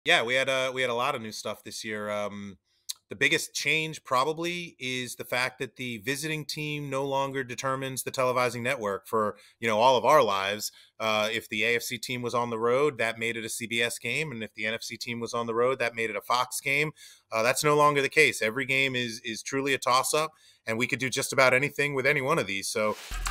Yeah, we had a lot of new stuff this year. The biggest change probably is the fact that the visiting team no longer determines the televising network for all of our lives. If the AFC team was on the road, that made it a CBS game, and if the NFC team was on the road, that made it a Fox game. That's no longer the case. Every game is truly a toss up, and we could do just about anything with any one of these. So